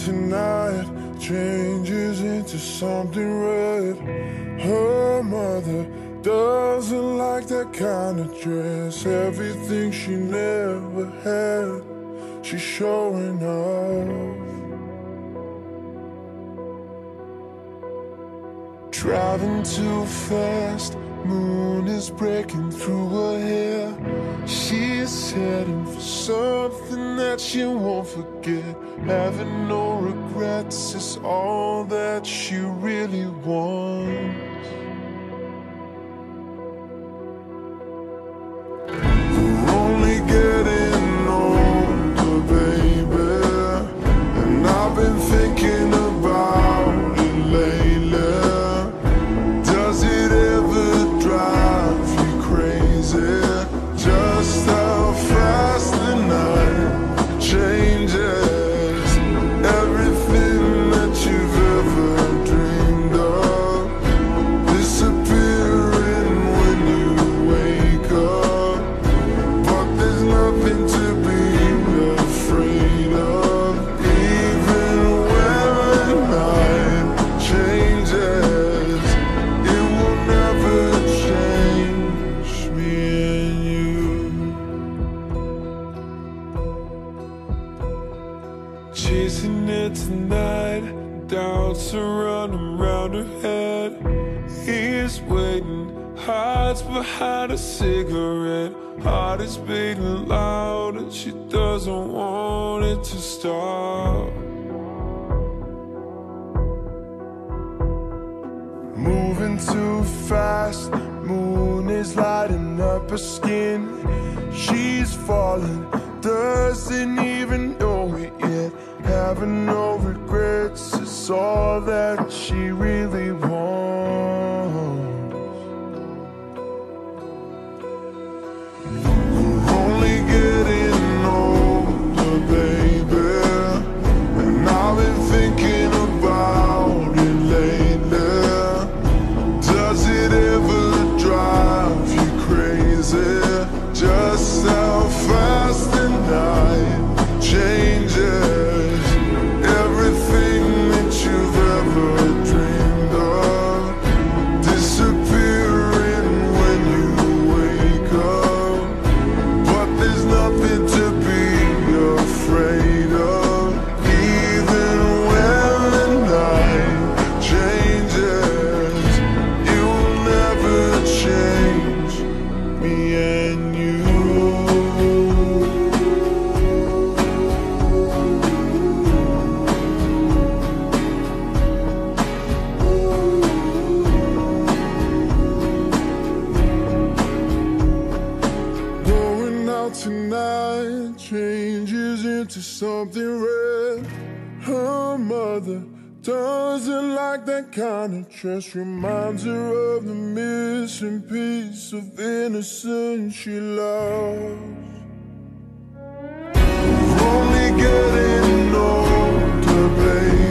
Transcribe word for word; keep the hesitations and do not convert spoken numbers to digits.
tonight changes into something red. Her mother doesn't like that kind of dress. Everything she never had, she's showing off. Driving too fast, moon is breaking through her hair. She's heading for something that she won't forget. Having no regrets is all that she really wants. We're only getting older, baby, and I've been thinking about it lately. Does it ever drive you crazy? Just how fast the night changes. Everything that you've ever dreamed of disappearing when you wake up. But there's nothing to be afraid of. Even when the night changes, it will never change me and you. Chasing it tonight, doubts are running round her head. He's waiting, hides behind a cigarette. Heart is beating loud and she doesn't want it to stop. Moving too fast, moon is lighting up her skin. She's falling, doesn't even know it yet. Having no regrets is all that she really wants. We're only getting older, baby, and I've been thinking about it lately. Does it ever drive you crazy? Just how fast the night changes. Everything that you've ever dreamed of disappearing when you wake up. But there's nothing to be afraid of. Even when the night changes, it will never change me and you. Going out tonight changes into something red. Her mother doesn't like that kind of dress. Reminds her of the missing piece of innocence she lost. We're only getting older, baby,